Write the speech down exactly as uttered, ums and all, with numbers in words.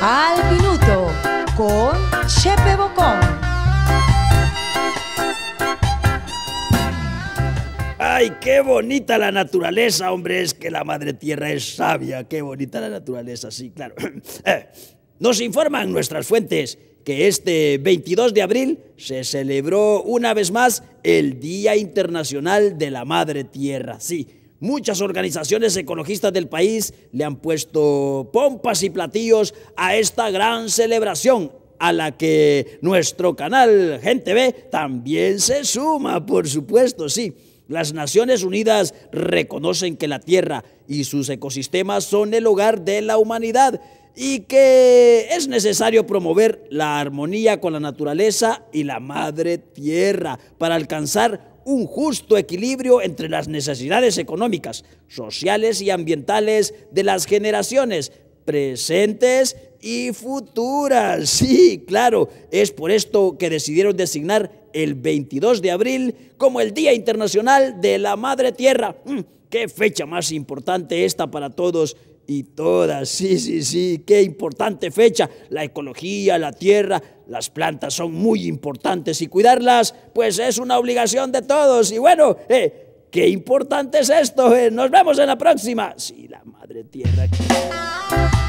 Al Minuto con Chepe Bocón. ¡Ay, qué bonita la naturaleza, hombre! Es que la madre tierra es sabia. ¡Qué bonita la naturaleza! Sí, claro. Eh, nos informan nuestras fuentes que este veintidós de abril se celebró una vez más el Día Internacional de la Madre Tierra. Sí, muchas organizaciones ecologistas del país le han puesto pompas y platillos a esta gran celebración, a la que nuestro canal Gente Ve también se suma, por supuesto, sí. Las Naciones Unidas reconocen que la Tierra y sus ecosistemas son el hogar de la humanidad y que es necesario promover la armonía con la naturaleza y la madre tierra para alcanzar un justo equilibrio entre las necesidades económicas, sociales y ambientales de las generaciones presentes y futuras. Sí, claro, es por esto que decidieron designar el veintidós de abril como el Día Internacional de la Madre Tierra. Mm, ¡Qué fecha más importante esta para todos y todas! Sí, sí, sí, qué importante fecha. La ecología, la tierra, las plantas son muy importantes y cuidarlas pues es una obligación de todos. Y bueno, eh, qué importante es esto. Eh. Nos vemos en la próxima. Sí, la Madre Tierra.